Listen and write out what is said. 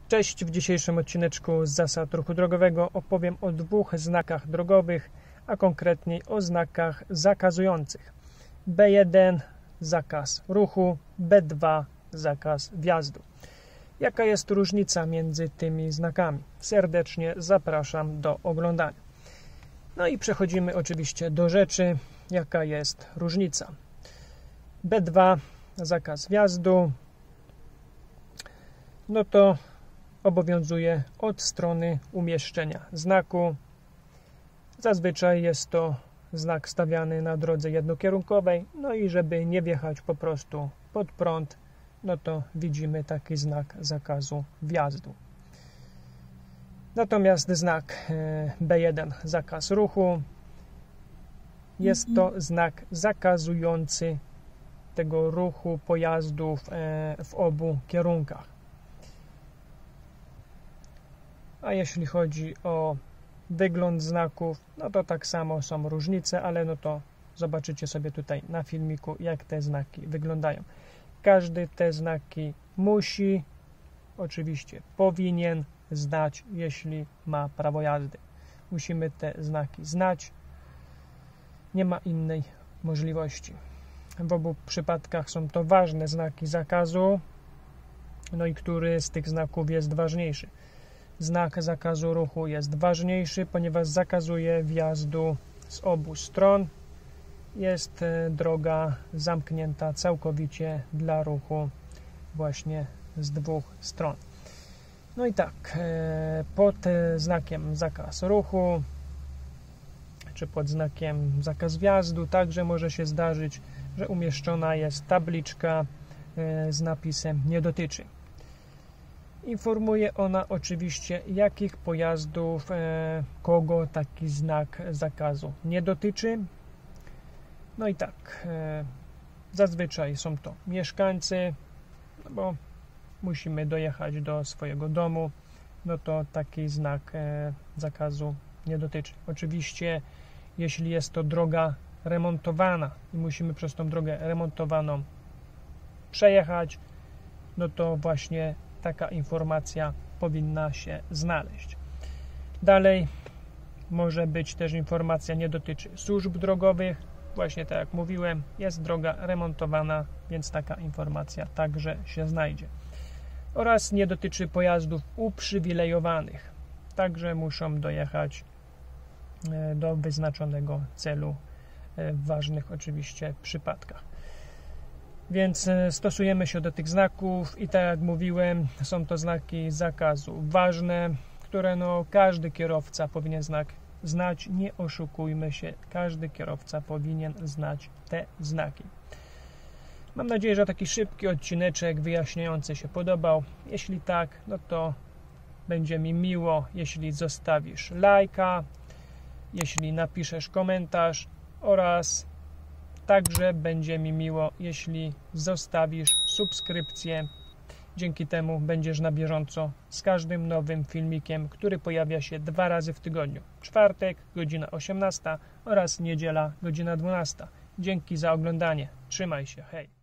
Cześć, w dzisiejszym odcineczku z zasad ruchu drogowego opowiem o dwóch znakach drogowych, a konkretniej o znakach zakazujących. B1 zakaz ruchu, B2 zakaz wjazdu. Jaka jest różnica między tymi znakami? Serdecznie zapraszam do oglądania. No i przechodzimy oczywiście do rzeczy, jaka jest różnica. B2 zakaz wjazdu, no to obowiązuje od strony umieszczenia znaku. Zazwyczaj jest to znak stawiany na drodze jednokierunkowej, no i żeby nie wjechać po prostu pod prąd, no to widzimy taki znak zakazu wjazdu. Natomiast znak B1 zakaz ruchu jest to znak zakazujący tego ruchu pojazdów w obu kierunkach. A jeśli chodzi o wygląd znaków, no to tak samo są różnice, ale no to zobaczycie sobie tutaj na filmiku, jak te znaki wyglądają. Każdy te znaki musi, oczywiście powinien znać, jeśli ma prawo jazdy. Musimy te znaki znać. Nie ma innej możliwości. W obu przypadkach są to ważne znaki zakazu. No i który z tych znaków jest ważniejszy? Znak zakazu ruchu jest ważniejszy, ponieważ zakazuje wjazdu z obu stron. Jest droga zamknięta całkowicie dla ruchu właśnie z dwóch stron. No i tak, pod znakiem zakaz ruchu, czy pod znakiem zakaz wjazdu także może się zdarzyć, że umieszczona jest tabliczka z napisem nie dotyczy. Informuje ona oczywiście, jakich pojazdów, kogo taki znak zakazu nie dotyczy. No i tak, zazwyczaj są to mieszkańcy, no bo musimy dojechać do swojego domu, no to taki znak zakazu nie dotyczy. Oczywiście, jeśli jest to droga remontowana i musimy przez tą drogę remontowaną przejechać, no to właśnie taka informacja powinna się znaleźć. Dalej może być też informacja nie dotyczy służb drogowych. Właśnie tak jak mówiłem, jest droga remontowana, więc taka informacja także się znajdzie. Oraz nie dotyczy pojazdów uprzywilejowanych. Także muszą dojechać do wyznaczonego celu w ważnych oczywiście przypadkach. Więc stosujemy się do tych znaków i tak jak mówiłem, są to znaki zakazu ważne, które każdy kierowca powinien znać. Nie oszukujmy się, każdy kierowca powinien znać te znaki. Mam nadzieję, że taki szybki odcineczek wyjaśniający się podobał. Jeśli tak, no to będzie mi miło, jeśli zostawisz lajka, jeśli napiszesz komentarz oraz także będzie mi miło, jeśli zostawisz subskrypcję. Dzięki temu będziesz na bieżąco z każdym nowym filmikiem, który pojawia się 2 razy w tygodniu. Czwartek, godzina 18 oraz niedziela, godzina 12. Dzięki za oglądanie. Trzymaj się. Hej!